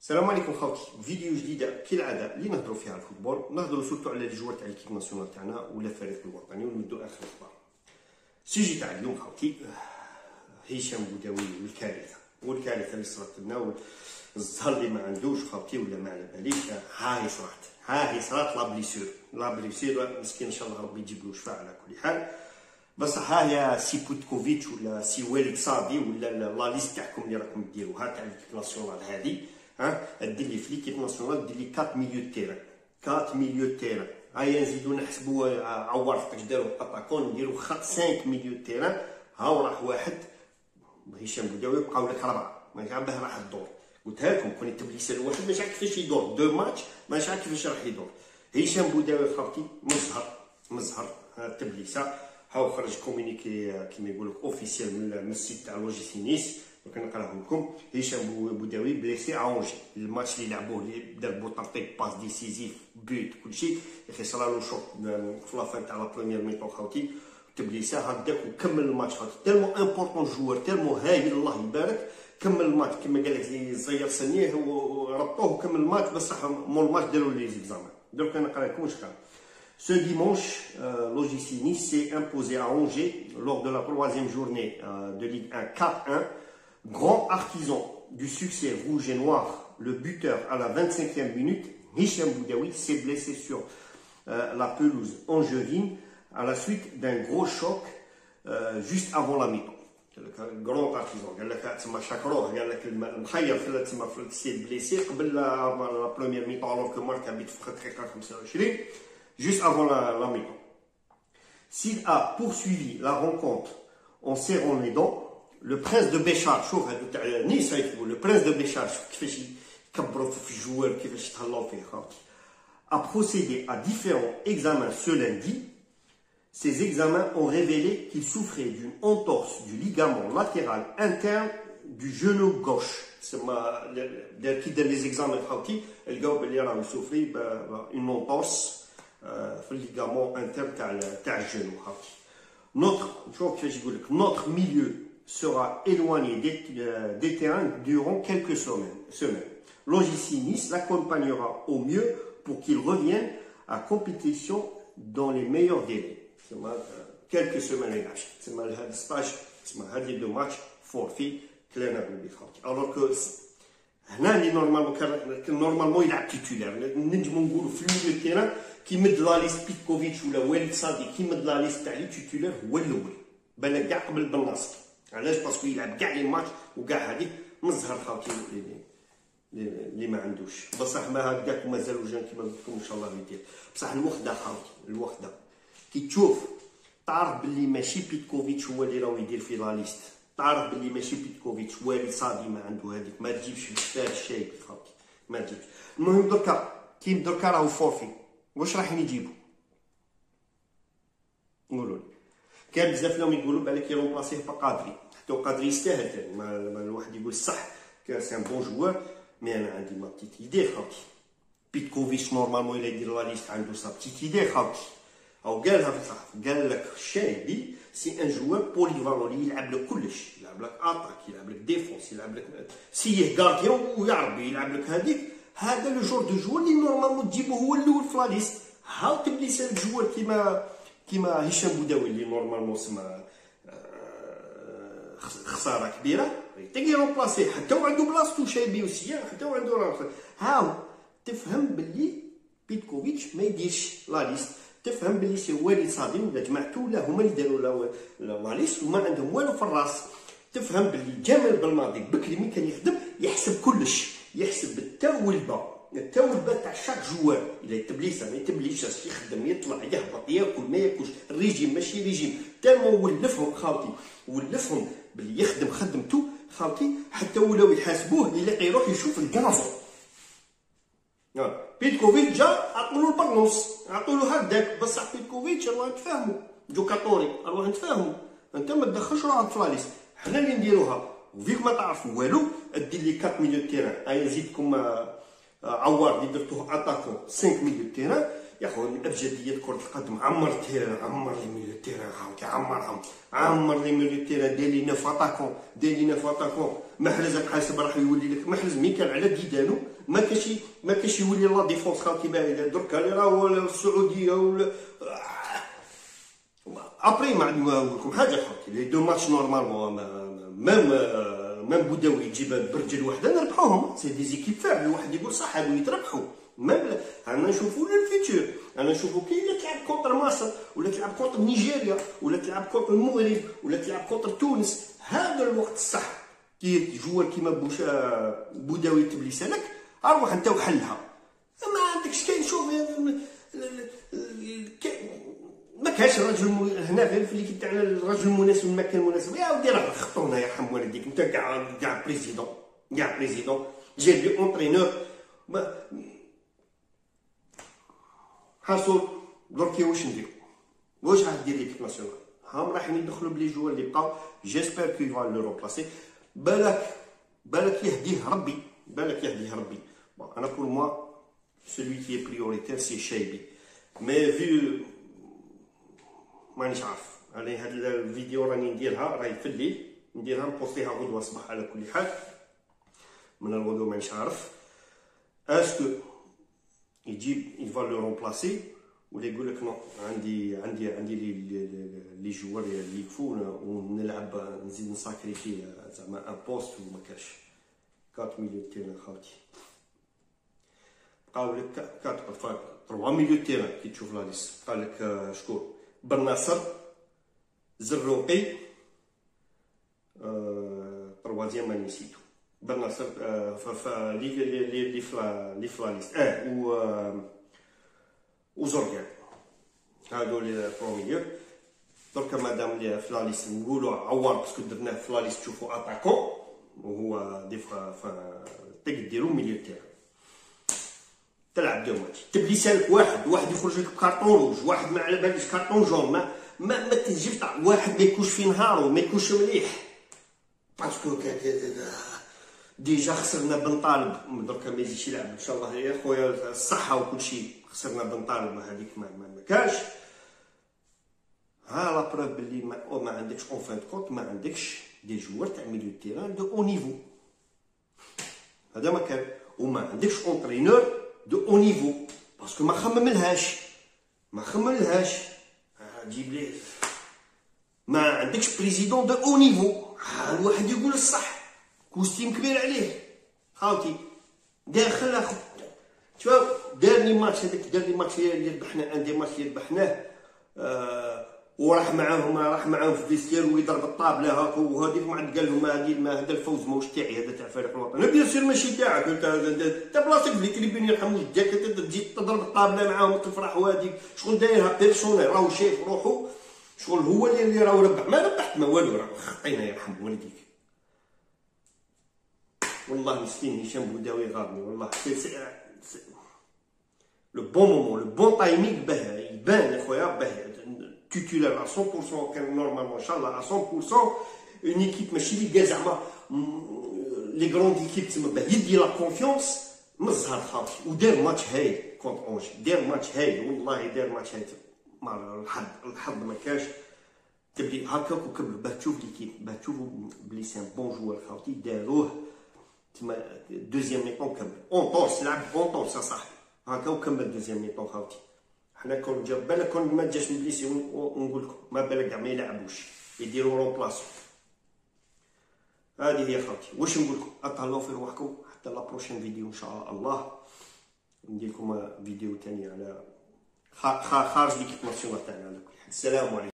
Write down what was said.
السلام عليكم خوتي. فيديو جديده كالعاده اللي نهضروا فيها على الفوتبول، نهضروا سورتو على لي جوار تاع ليكيب ناسيونال تاعنا ولا الفريق الوطني، ونمدوا اخر الاخبار. السيجي تاع اليوم خوتي هشام بوداوي والكارثه اللي صرات لنا والزهر اللي ما عندوش خوتي ولا ما على باليش. ها هي صرات لا بليسير مسكين، ان شاء الله ربي يجيب له شفاء على كل حال. بصح ها هي سي بوتكوفيتش ولا سي والد صادي ولا لا ليست تاعكم اللي راكم ديروها تاع ليكيب ناسيونال هذه، دير لي في ليكيب ناسيونال دير لي 4 ميليو تيران. هيا نزيدو نحسبوا عوار فاش داروا اتاكون نديرو 5 ميليو تيران. هاو راح واحد هشام بوداوي بقاو لك 4 ماشي عارف راح الدور. قلتها لكم كون تبليس الواحد ماشي عارف كيفاش يدور دو ماتش، ماشي عارف كيفاش راح يدور. هشام بوداوي خاوتي مزهر تبليسه. هاو خرج كومونيكي كيما يقول لك اوفيسيال من السيت تاع لوجيسي نيس، كنقراه لكم. هشام بوداوي بليسي اونجي الماتش اللي لعبوه اللي دار بوطارتيك باس ديسيزيف بوت كلشي، يا اخي صرالو شوك في لافان تاع لا بروميير ميطون خاوتي تبليسه هكذاك وكمل الماتش خاوتي. تالمو امبورطون جوار، تالمو هايل الله يبارك، كمل الماتش كيما قال لك صغير سنيه وربطوه وكمل الماتش. بصح مول الماتش داروا لي زيكزامان. درك نقرا لكم واش كان. Ce dimanche, l'OGC Nice s'est imposé à Angers lors de la troisième journée de Ligue 1 4-1. Grand artisan du succès rouge et noir, le buteur à la 25e minute, Hichem Boudaoui, s'est blessé sur la pelouse angevine à la suite d'un gros choc juste avant la mi-temps. Grand artisan, قال لك تسمى شكروه، قال لك المخير في تسمى في سي بليسي قبل لا بروميير ميطون alors que Marc habite في دقيقة 25. Juste avant la mi-temps. S'il a poursuivi la rencontre en serrant les dents, le prince de Béchar, le prince de Béchar, a procédé à différents examens ce lundi. Ces examens ont révélé qu'il souffrait d'une entorse du ligament latéral interne du genou gauche. Les examens, il souffrait d'une entorse في الليغامون انترن تاع الجنو خاوتي. Notre milieu sera éloigné des terrains durant quelques semaines. L'OGC Nice l'accompagnera au mieux pour qu'il revienne à compétition dans les meilleurs délais. Quelques semaines les gars. C'est mal هذا stage, c'est mal هذه دو ماتش فورفي كلنا بالبيت خاوتي. Alors que هنا اللي نورمالمون يلعب تيتولار، نجمو نقولوا في الميليو تيران كيمد لا ليست بيتكوفيتش ولا والد صادي كيمد لا ليست تاع لي تيتولار هو الاول، بالك كاع قبل بالناصر. علاش؟ باسكو يلعب كاع لي ماتش وكاع هذيك مزهر خاوتي اللي ما عندوش. بصح ما هكاك ومازالو جان كيما قلت لكم ان شاء الله يدير. بصح الوحده خاوتي الوحده كي تشوف تعرف باللي ماشي بيتكوفيتش هو اللي راهو يدير في لا ليست، تعرف باللي ماشي بيتكوفيتش والد صادي ما عنده هذيك، ما تجيبش بالشفاه الشايب خاوتي ما تجيبش. المهم دركا كيم دركا راهو فورفي واش رايحين يجيبوا؟ قولوا لي. كان بزاف لهم يقولوا بالك يرومبلاسيه بقادري، حتى قادري يستاهل. ما الواحد يقول صح كان سي ان بون جوار، مي انا عندي ما بتيت ايدي خاوتي. بيتكوفيتش نورمالمون الا يدير لا ليست عنده سا بتيت ايدي خاوتي، او قالها في الصحف قال لك الشايبي سي ان جوار بوليفالون اللي يلعب لك كلش، يلعب لك اتاك، يلعب لك ديفونس، يلعب لك سيه كارديون ويا ربي يلعب لك هذيك. هذا لو جور دو جوار اللي نورمالمون تجيبو هو الاول في لا ليست. هاو تبليس الجوار كيما هشام بوداوي اللي نورمالمون سما خساره كبيره تلقي رومبلاسي حتى هو عنده بلاصتو شايبي وسيا حتى هو عنده راسه. هاو تفهم باللي بيتكوفيتش ما يديرش لا ليست، تفهم باللي سي والد صادي ولا جماعته ولا هما اللي داروا لا ليست وما عندهم والو في الراس. تفهم باللي جمال بالماضي بكري مين كان يخدم يحسب كلش، يحسب التولبه تاع شاك جوار. الا يتبليسه ما يتبليش يخدم يطلع يهبط ياكل ما ياكلش، الريجيم ماشي ريجيم. تالمو ولفهم خاوتي، ولفهم باللي يخدم خدمته خاوتي حتى ولاو يحاسبوه يلاقي يروح يشوف الكازو. بيتكوفيتش جا عطولو البرنوس، عطولو هكذاك. بصح بيتكوفيتش الله نتفاهمو، جوكاتوري الله نتفاهمو، انت ما تدخلش روحك في لاليست، حنا اللي نديروها. وفيك ما تعرفوا والو دير لي 4 ميليو تيران. ايا زيدكم عوار اللي درتوه اتاكون 5 ميليو تيران، يا خو من ابجديات كره القدم. عمر التيران، عمر لي ميليو تيران خاوتي، عمر لي ميليو تيران، دير لي 9 اتاكون، دير لي 9 اتاكون. محرز حاسب راح يولي لك محرز مي كان على ديدانو ما كاش يولي لا ديفونس خاوتي باهي. درك اللي راهو السعوديه ولا ابري ما نقول لكم حاجه خاوتي. لي دو ماتش نورمالمون ميم بوداوي يجيب برجل وحده نربحوهم. سي دي زيكيب فاعل. الواحد يقول صح هادو يتربحوا. ميم انا نشوفوا للفيتور، انا نشوفوا كي اللي تلعب كونتر مصر ولا تلعب كونتر نيجيريا ولا تلعب كونتر المغرب ولا تلعب كونتر تونس. هذا الوقت الصح كي جوار كيما بوداوي تبليس لك اروح انت وحلها. ما عندكش كاين. شوف ما كاش راجل هنا في الكيب تاعنا الراجل المناسب المكان المناسب. يا ودي راه خطونا يرحم والديك. انت كاع بريزيدون جايب لي اونترينور حاصل. دركي واش نديرو؟ واش راح دير ليكيب ناسيونال؟ هاهم رايحين يدخلوا بلي جوار اللي بقاو. جيسبر كي فا لو روبلاسي. بالك يهديه ربي. بون انا بور موا celui qui est prioritaire c'est شايبي. مي في مانيش عارف. انا هاد الفيديو راني نديرها راهي في الليل، نديرها نبوستيها غدوه الصباح. على كل حال من الغدوه مانيش عارف اسكو يجيب يفا لو رومبلاسي ولا يقول لك نو عندي لي جوار اللي يكفون ونلعب نزيد نساكريفي زعما ان بوست وما كاش 4 مليون تيران خاوتي. بقاو لك 3 مليون تيران كي تشوف لا ليست. بقى لك شكون؟ بن ناصر، زروقي، تروازيام ما نسيتو. بن ناصر لي فلا ليست وزرقان. هادو لي بروميير. دركا مادام لي في لا ليست نقولوا عوار باسكو درناه في لا ليست تشوفوا اتاكون وهو دي فوا تقدروا مليون تيران. تلعب دو ماتش تبليسالك واحد يخرج لك بكارطون روج، واحد ما على باليش كارطون جون. ما تنجمش واحد ما يكونش في نهارو ما يكونش مليح. باسكو ديجا خسرنا بن طالب دركا ما يجيش يلعب ان شاء الله يا خويا الصحه وكل شيء. خسرنا بن طالب هذيك ما كاش. ها لا بروف بلي ما عندكش اون فان كونت ما عندكش دي جوار تاع ميليو تيران دو او نيفو. هذا ما كان. وما عندكش اونترينور دو او نيفو باسكو ما خمملهاش. جيب لي ما عندكش بريزيدون دو او نيفو. الواحد يقول الصح كوستيم كبير عليه خاوتي. داخل اخو شوف دارني ماتش هذاك دارني ماتش اللي ربحنا عندي ماتش اللي ربحناه وراح معاهم في فيستير ويضرب الطابله هاك وهذيك ما عاد قال لهم هذا الفوز ماهوش تاعي هذا تاع فريق الوطن. بيان سور ماشي تاعك انت بلاصتك في ليكيب يرحم والديك تجي تضرب الطابله معاهم وتفرح. وهذيك شغل دايرها بيرسونيل راهو شايف روحو شغل هو اللي راهو ربح. ما ربحت ما والو راه خطينا يرحم والديك. والله مسكين هشام بوداوي غابني والله. لو بون مومون لو بون تايمينغ باه يبان خويا باه تيتولار 100% كان نورمالمون ان شاء الله 100%. اون ايكيب ماشي اللي كاع زعما لي غروند ايكيب تما باه يدي لا كونفيونس من الزهر خاطي. ودار ماتش هايل كونت اونج. دار ماتش هايل والله دار ماتش هايل. ما الحظ ما كاش. تبدي هكاك وكملوا باه تشوف ليكيب باه تشوفوا بلي سان بون جوار خاوتي. داروه تما دوزيام ميطون كمل اون طورس لعب اون طورس صاحبي هكا وكمل دوزيام ميطون خاوتي. حنا كون جا بالك كون ما جاش من بليسي ونقول لكم ما بالك كاع ما يلعبوش يديروا رومبلاسو. هذه هي خاوتي واش نقول لكم. اطلعوا في رواحكم حتى لا بروشين فيديو ان شاء الله. ندير لكم فيديو ثاني على خارج ليكيب ناسيونال تاعنا. السلام عليكم.